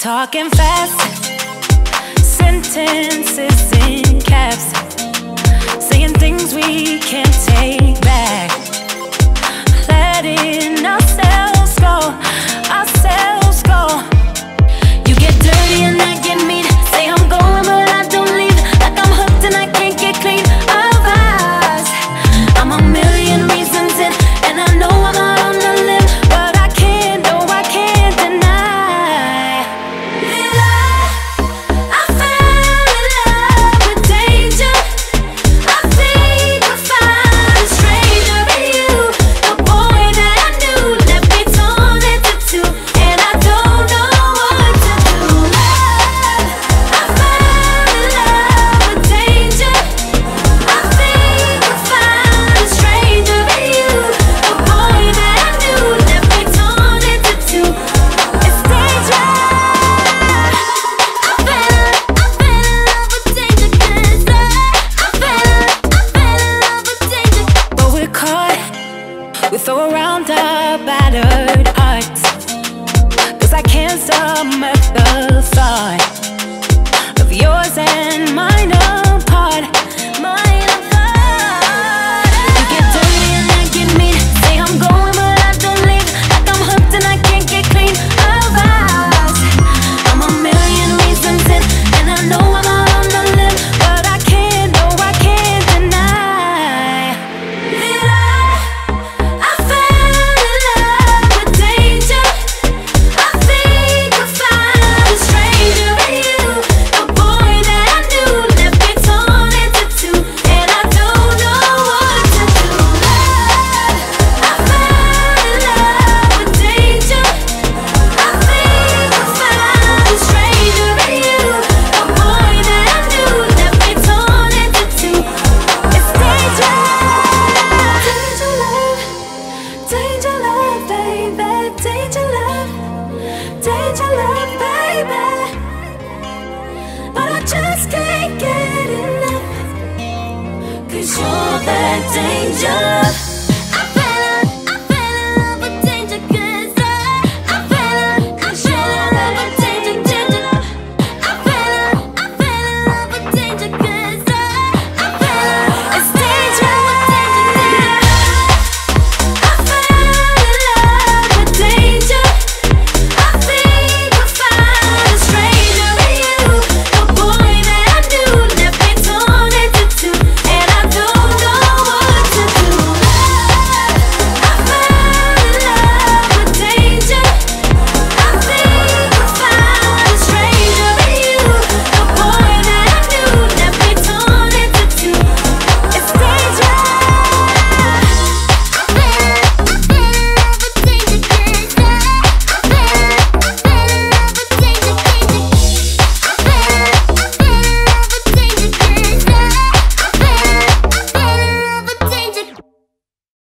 talking fast, sentences in caps, saying things we can't take back, letting ourselves go, ourselves go. You get dirty and I get mean, say I'm going but I don't leave, like I'm hooked and I can't get clean of us. I'm a million reasons in, and I know I'm out on the limb, but I can't, no I can't deny. I fell in love with danger. I think I found a stranger in you, the boy that I knew left me torn into two, and I don't know what to do. I fell in love with danger. I think I found a stranger in you, the boy that I knew left me torn into two. It's dangerous. I fell in love with danger, 'cause I fell in love with danger. But we're caught, we throw around our battered hearts, 'cause I can't stomach the thought of yours and mine.